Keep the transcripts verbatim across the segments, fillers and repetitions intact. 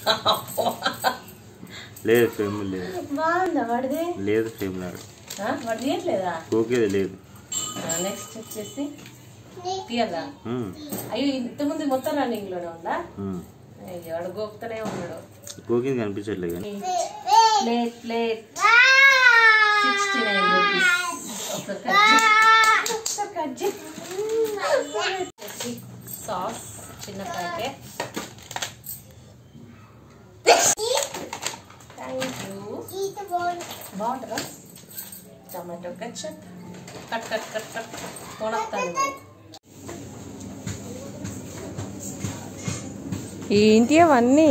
లేదు ఫ్రేమ్ లేదు. బాగుందా వాడిది? లేదు ఫ్రేమ్ లాడు. వాడిది ఏం లేదా? ఓకేది లేదు. నెక్స్ట్ వచ్చేసి తీయదా? అయ్యో ఇంతకుముందు మొత్తం రన్నింగ్ లోనే ఉందా? అయ్యో వాడు గోపుతూనే ఉన్నాడు. గోకింది కనిపించట్లేదు కానీ plate plate sixty nine rupees. Sauce చిన్న ప్యాకెట్. Thank you. బాగుంటుందా? Tomato ketchup cut cut cut cut కొనస్తాను. ఏంటి అవన్నీ?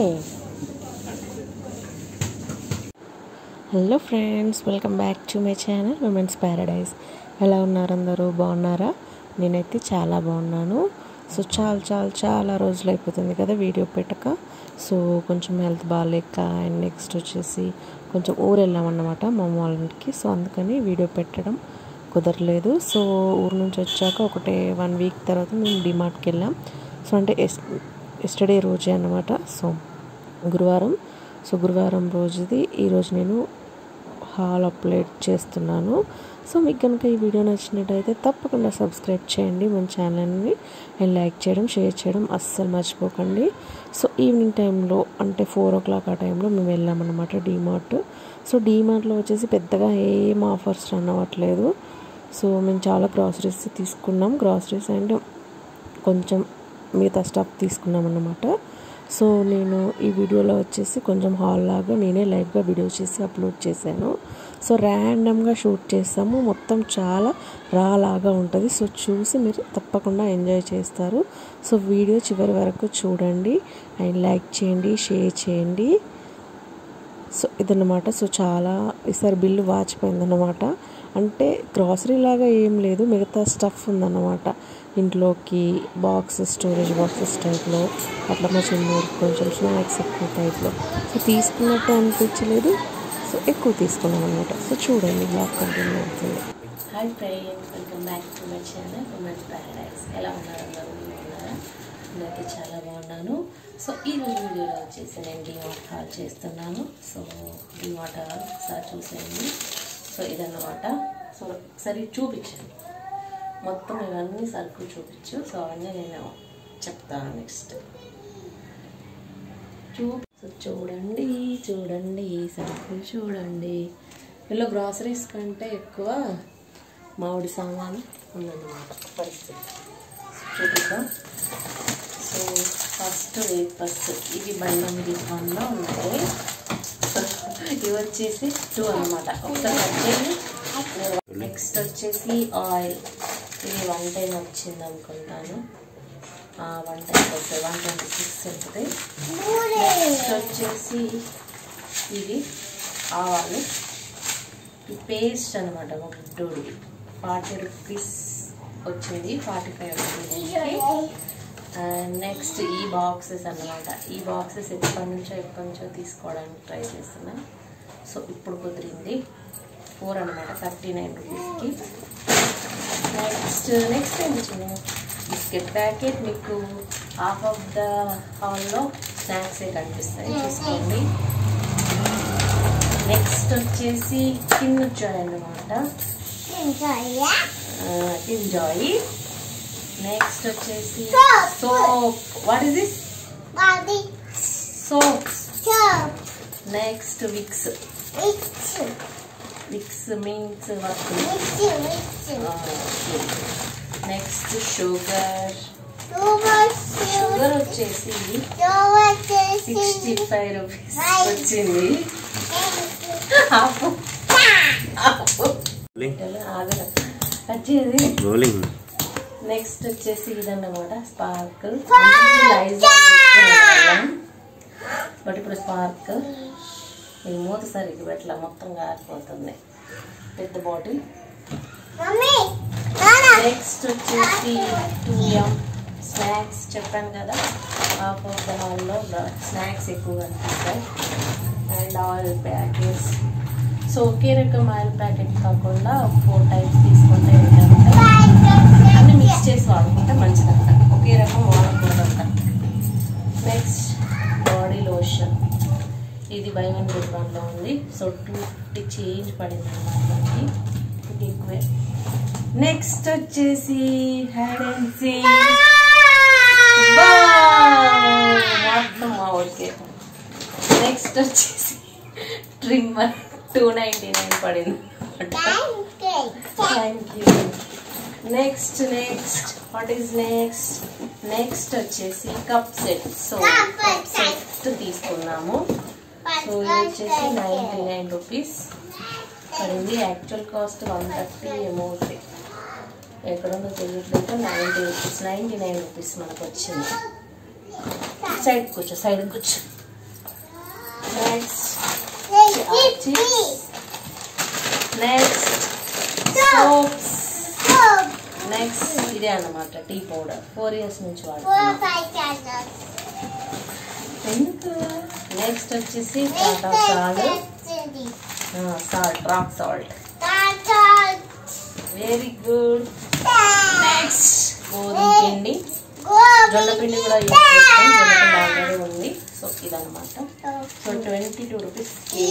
Hello friends, welcome back to my channel women's paradise. ఎలా ఉన్నారు అందరూ? బాగున్నారా? నేనైతే చాలా బాగున్నాను. సో చాలా చాలా చాలా రోజులు అయిపోతుంది కదా వీడియో పెట్టక. సో కొంచెం హెల్త్ బాగాలేక అండ్ నెక్స్ట్ వచ్చేసి కొంచెం ఊరు వెళ్ళామన్నమాట మా అమ్మ వాళ్ళ ఇంటికి. సో అందుకని వీడియో పెట్టడం కుదరలేదు. సో ఊరు నుంచి వచ్చాక ఒకటే వన్ వీక్ తర్వాత మేము డిమార్ట్కి వెళ్ళాం. సో అంటే ఎస్ ఎస్టర్డే రోజే అన్నమాట. సో గురువారం సో గురువారం రోజుది ఈరోజు నేను హాల్ అప్లోడ్ చేస్తున్నాను. సో మీకు కనుక ఈ వీడియో నచ్చినట్టయితే తప్పకుండా సబ్స్క్రైబ్ చేయండి మన ఛానల్ని అండ్ లైక్ చేయడం షేర్ చేయడం అస్సలు మర్చిపోకండి. సో ఈవినింగ్ టైంలో అంటే ఫోర్ ఓ క్లాక్ ఆ టైంలో మేము వెళ్ళామన్నమాట డీమార్ట్. సో డీమార్ట్లో వచ్చేసి పెద్దగా ఏం ఆఫర్స్ రన్ అవ్వట్లేదు. సో మేము చాలా గ్రాసరీస్ తీసుకున్నాం. గ్రాసరీస్ అండ్ కొంచెం మిగతా స్టఫ్ తీసుకున్నాం అన్నమాట. సో నేను ఈ వీడియోలో వచ్చేసి కొంచెం హాల్ లాగా నేనే లైవ్గా వీడియో చేసి అప్లోడ్ చేశాను. సో ర్యాండమ్గా షూట్ చేస్తాము. మొత్తం చాలా రా లాగా ఉంటుంది. సో చూసి మీరు తప్పకుండా ఎంజాయ్ చేస్తారు. సో వీడియో చివరి వరకు చూడండి అండ్ లైక్ చేయండి, షేర్ చేయండి. సో ఇదన్నమాట. సో చాలా ఈసారి బిల్లు వాచిపోయిందన్నమాట. అంటే గ్రాసరీ లాగా ఏం లేదు, మిగతా స్టఫ్ ఉందన్నమాట ఇంట్లోకి. బాక్సెస్, స్టోరేజ్ బాక్సెస్ టైప్లో అట్లా మా చిన్నూరికి కొంచెం స్నాక్స్ ఎక్కువ టైప్లో. సో తీసుకున్నట్టు అనిపించలేదు. సో ఎక్కువ తీసుకున్నాం అనమాట. సో చూడండి బ్లాగ్ కంటిన్యూ అవుతుంది. Hi friends, welcome back to my channel women's paradise. ఎలా ఉన్నారు అందరూ? ఉన్నారా? నేనైతే చాలా బాగున్నాను. సో ఈరోజు వీడియోలో వచ్చేసి నేను డీమార్ట్ హాల్ చేస్తున్నాను. సో డీమార్ట్ ఒకసారి చూసేయండి. సో ఇదన్నమాట. సో ఒకసారి చూపించండి మొత్తం ఇవన్నీ సరుకులు చూపించు. సో అవన్నీ నేను చెప్తాను నెక్స్ట్. చూ సో చూడండి చూడండి సరుకులు చూడండి. వీళ్ళు గ్రాసరీస్ కంటే ఎక్కువ మామిడి సామాను ఉందన్నమాట పరిస్థితి. చూపిద్దాం. సో ఫస్ట్ వేపర్స్ ఇవి బండి వన్లో ఉన్నాయి. ఇవి వచ్చేసి టూ అన్నమాట. ఒకసారి కట్ చేయండి. నెక్స్ట్ వచ్చేసి ఆయిల్ ఇది వన్ టైం వచ్చింది అనుకుంటాను. వన్ టైం వస్తుంది, వన్ ట్వంటీ సిక్స్ ఉంటుంది. నెక్స్ట్ వచ్చేసి ఇది ఆవాలు, ఈ పేస్ట్ అనమాట గుడ్డోడిది ఫార్టీ రూపీస్ వచ్చింది, ఫార్టీ ఫైవ్ వచ్చింది. అండ్ నెక్స్ట్ ఈ బాక్సెస్ అన్నమాట. ఈ బాక్సెస్ ఎప్పటి నుంచో ఎప్పటి నుంచో తీసుకోవడానికి ట్రై చేస్తున్నాను. సో ఇప్పుడు కుదిరింది. ఫోర్ అనమాట, థర్టీ నైన్ రూపీస్కి. నెక్స్ట్ నెక్స్ట్ ఏం వచ్చింది? Biscuit packet. మీకు హాఫ్ ఆఫ్ ద హాల్లో స్నాక్సే కనిపిస్తాయి, చూసుకోండి. నెక్స్ట్ వచ్చేసి కిన్నుచాయ్ అన్నమాట, ఎంజాయ్. నెక్స్ట్ వచ్చేసి soap. What is this? Soaps. Next Vicks. Vicks means next sugar. Sugar వచ్చేసి సిక్స్టీ ఫైవ్ రూపీస్ వచ్చింది. వచ్చేది. నెక్స్ట్ వచ్చేసి ఇదన్నమాట స్పార్కిల్. బట్ ఇప్పుడు స్పార్కిల్ ఈ మూత సరిగ్గా పెట్టలా, మొత్తం కారిపోతుంది. పెద్ద బాటిల్. నెక్స్ట్ వచ్చేసి టూ ఎం స్నాక్స్. చెప్పాను కదా హాఫ్ ఆఫ్ ద హాల్లో స్నాక్స్ ఎక్కువ కనిపిస్తాయి. And oil packets. సో ఒకే రకం ఆయిల్ ప్యాకెట్ కాకుండా ఫోర్ టైప్స్ తీసుకుంటే ఏంటంటే అన్ని మిక్స్ చేసి వాడుకుంటే మంచిదంట. ఒకే రకం వాడకూడదంట. Next body lotion. ఇది బై వన్ గెట్ వన్లో ఉంది. సో టూ ఫిఫ్టీ చేంజ్ పడింది అన్నమాట. ఇది ఎక్కువే. నెక్స్ట్ వచ్చేసి hide and seek. Okay. Next వచ్చేసి ట్రిమ్మర్ టూ నైంటీ నైన్ పడింది. Thank you. Next next what is next next వచ్చేసి cup set. So cup set తీసుకున్నాము. సో ఇది వచ్చేసి నైంటీ నైన్ రూపీస్ పడింది. Actual cost one thirty amount ఎక్కడుందో తెలియట్లేదు. Ninety rupees ninety nine rupees మనకు వచ్చింది. సైడ్ కూర్చో సైడ్ కూర్చో. Next next soaps. నెక్స్ట్ ఇదే అన్నమాట టీ పౌడర్. ఫోర్ ఇయర్స్ నుంచి వాడుతున్నాం. ఎందుకు. నెక్స్ట్ వచ్చేసి Tata salt salt rock salt. Very good. Next గోధుమ పిండి. జొన్న పిండి కూడా యూజ్ చేస్తాం. జొన్న పిండి ఆల్రెడీ ఉంది. సో ఇదన్నమాట. So twenty two rupees.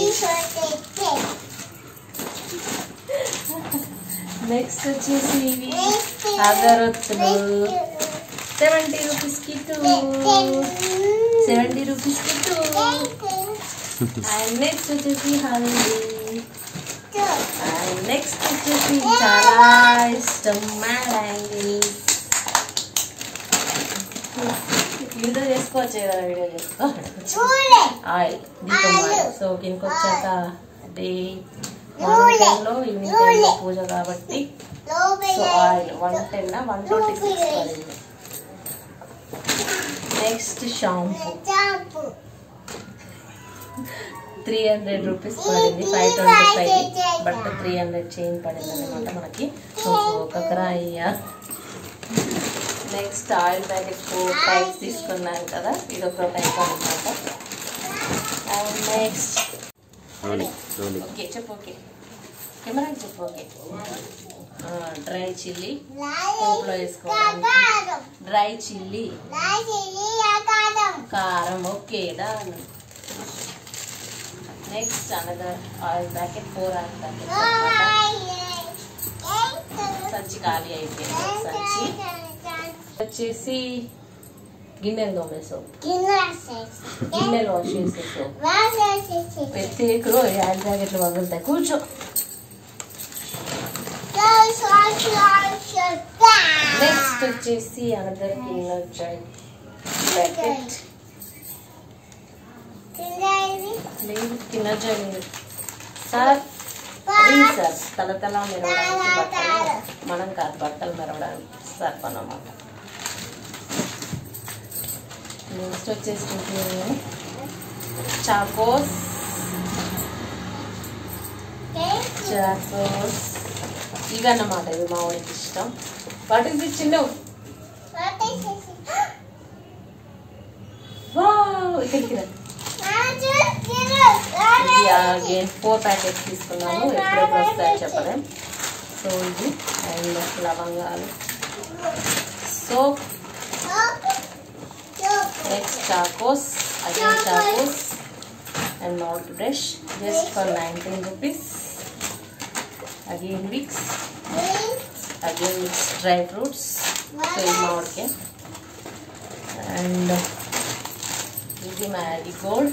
Next వచ్చేసి ఇవి అగరొత్తులు. సెవెంటీ రూపీస్కి టూ సెవెంటీ రూపీస్కి టూ. అండ్ నెక్స్ట్ వచ్చేసి హల్దీ. అండ్ నెక్స్ట్ వచ్చేసి చాలా ఇష్టం మ్యాడంగి. వీడియో చేసుకోవచ్చు కదా. వీడియో చేసుకోవచ్చు. ఆయిల్ దీపం ఆయిల్. సో కిందకి వచ్చాక డే మార్నింగ్ టైంలో ఈవినింగ్ టైంలో పూజ కాబట్టి so oil one ten one twenty six పడింది. Next shampoo three hundred rupees పడింది. Five twenty five but three hundred change పడింది అనమాట మనకి. సో ఒక్కొక్కరా అయ్యా. Next oil packet four types తీసుకున్నాను కదా. ఇది ఒక టైప్ అనమాట. అండ్ నెక్స్ట్ ఓకే చెప్పు. ఓకే కెమెరాకి చెప్పు. ఓకే డ్రై చిల్లీ పోపులో వేసుకోవడానికి. డ్రై చిల్లీ కారం. Okay done. Next another oil packet four oil packet. సంచి ఖాళీ అయిపోయింది. సంచి వచ్చేసి గిన్నెలు తోమే సోప్. గిన్నెలు వాష్ చేసే సోప్. ప్రత్యేకలో ఆయిల్ ప్యాకెట్లు వదులుతాయి. కూర్చో. నెక్స్ట్ వచ్చేసి అనదర్ గిన్నె ప్యాకెట్. లేదు కింద సార్ సార్ తల తల మెరవడానికి బట్టలు. మనం కాదు బట్టలు మెరవడానికి సర్ఫ్ అన్నమాట. నెక్స్ట్ వచ్చేసి చాకోస్. చాకోస్ ఇవి అన్నమాట. ఇది మా వాడికి ఇష్టం. వాట్ ఈస్ ఇట్ చిన్న. ఇక్కడికి రా. అగైన్ ఫోర్ ప్యాకెట్స్ తీసుకున్నాను. ఎప్పుడెప్పుడు వస్తాయో చెప్పలేం. సో ఇది అండ్ లవంగాలు soap. Next Chocos. Again Chocos and mouth brush just for nineteen rupees. Again Vicks. Again Vicks dry fruits. So ఇది మామిడికాయ. అండ్ ఇది Marigold.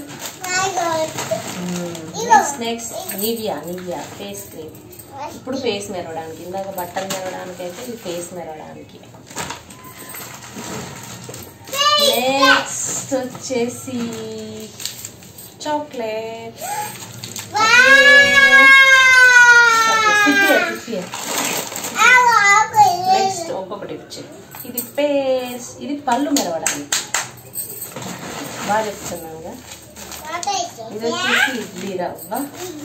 Next next Nivea Nivea face cream. ఇప్పుడు ఫేస్ మెరవడానికి. ఇందాక బట్టలు మెరవడానికి అయితే ఇది ఫేస్ మెరవడానికి. నెక్స్ట్ వచ్చేసి చాక్లెట్. నెక్స్ట్ ఒక్కొక్కటి వచ్చి ఇది పేస్ట్. ఇది పళ్ళు మెరవడానికి. బాగా చెప్తున్నానుగా. ఇది వచ్చేసి ఇడ్లీ రవ్వ.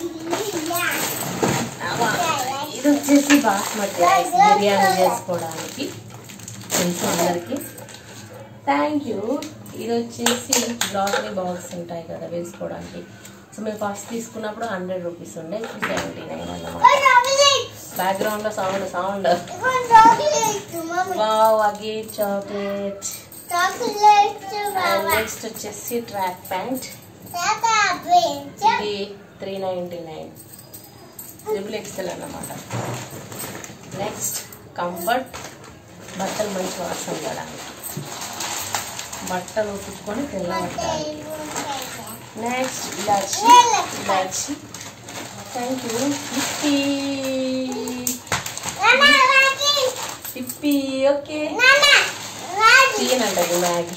ఇది వచ్చేసి బాస్మతి రైస్ బిర్యానీ చేసుకోవడానికి తెలుసు అందరికి. Thank you. ఇది వచ్చేసి గ్రాసరీ బాక్స్ ఉంటాయి కదా వేసుకోవడానికి. సో మేము ఫస్ట్ తీసుకున్నప్పుడు హండ్రెడ్ రూపీస్ ఉండే. ఇప్పుడు సెవెంటీ నైన్ అన్నమాట. బ్యాక్గ్రౌండ్లో sound sound wow again chocolate. Next వచ్చేసి ట్రాక్ ప్యాంట్, ఇది three ninety nine triple XL అన్నమాట. నెక్స్ట్ కంఫర్ట్, బట్టలు మంచి వాసన పడాలి, బట్టలు ఉతుక్కొని తెల్లబట్టాలి. నెక్స్ట్ ఇలాచి ఇలాచి థ్యాంక్ యూ ఇప్పి ఇప్పి ఓకే తీయనంటది Maggi.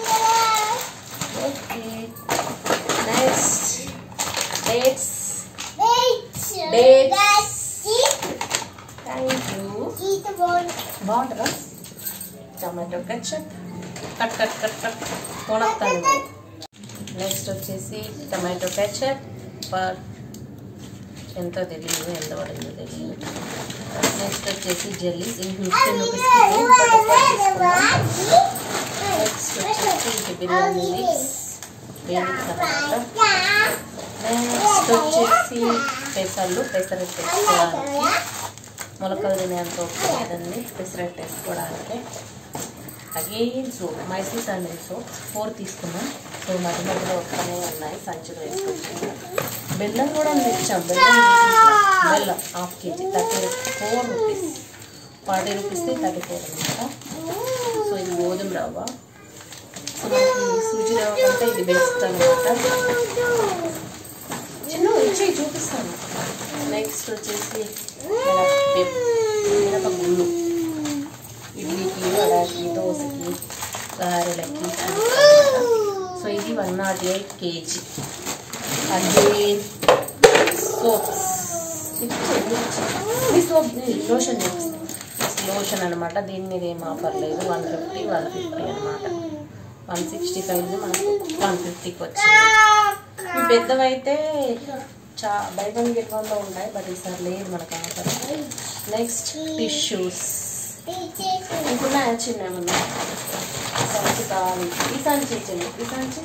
Okay next dates dates thank you బాగుంటుందా? Tomato ketchup cut cut cut cut కొనస్తాను. నెక్స్ట్ వచ్చేసి టమాటో కచ్చప్ పర్ ఎంతో తెలియదు, ఎంత పడిందో తెలియదు. నెక్స్ట్ వచ్చేసి జెల్లీస్ ఇది ఫిఫ్టీన్ రూపీస్కి నెక్స్ట్ వచ్చేసి ఇది బిర్యానీ లీక్స్ లీక్స్ అన్నమాట. నెక్స్ట్ వచ్చేసి పెసర్లు పెసరట్టు వేసుకోవడానికి, మొలకలు తినేంత ఓకే లేదండి పెసరట్టు వేసుకోవడానికి. Again soap Mysore sandal soap four తీసుకున్నాం. సో మధ్య మధ్యలో వస్తూనే ఉన్నాయి, సంచులు వేసుకుంటున్నాం. బెల్లం కూడా తెచ్చాం, బెల్లం బెల్లం half K G thirty four rupees forty రూపీస్కి థర్టీ ఫోర్ అనమాట. సో ఇది గోధుమ రవ్వ, సో మనకి సూజీ రవ్వ కంటే ఇది బెస్ట్ అనమాట. చిన్న ఇచ్చి చూపిస్తాను. నెక్స్ట్ వచ్చేసి మిరప గుళ్ళు ఇడ్లీకి వడకి దోశకి గారెలకి. సో ఇది one naught eight K G. Again soaps ఈ సోప్ లోషన్ లోషన్ అనమాట. దీని మీద ఏం ఆఫర్ లేదు, వన్ ఫిఫ్టీ వన్ ఫిఫ్టీ అనమాట. వన్ సిక్స్టీ ఫైవ్ మనకు వన్ ఫిఫ్టీకి వచ్చింది. ఈ పెద్దవైతే చా బై వన్ గెట్ వన్లో ఉంటాయి, బట్ ఈసారి లేదు మనకు ఆఫర్. నెక్స్ట్ టిష్యూస్ ఇంకున్నా చిన్న ఏమన్నా సంచి కావాలి. ఈ సంచి ఇచ్చింది, ఈ సంచి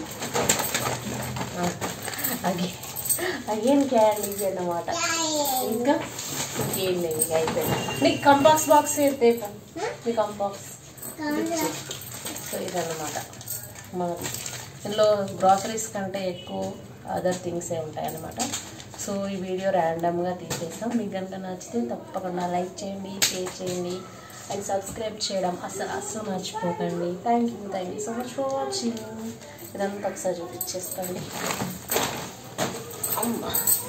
అగే అగైన్ క్యాండీస్ అన్నమాట. ఇంకా ఇంకేం లేదు, ఇక అయిపోయింది. నీకు కంపాక్స్ బాక్స్ అయితే మీ కంపాక్స్. సో ఇదన్నమాట మనది. ఇందులో గ్రాసరీస్ కంటే ఎక్కువ అదర్ థింగ్సే ఉంటాయి అన్నమాట. సో ఈ వీడియో ర్యాండమ్గా తీసేస్తాం. మీకు కనుక నచ్చితే తప్పకుండా లైక్ చేయండి, షేర్ చేయండి అండ్ సబ్స్క్రైబ్ చేయడం అసలు అస్సలు మర్చిపోకండి. Thank you thank you so much for watching. ఇదంతా ఒకసారి చూపించేసుకోండి. అమ్మ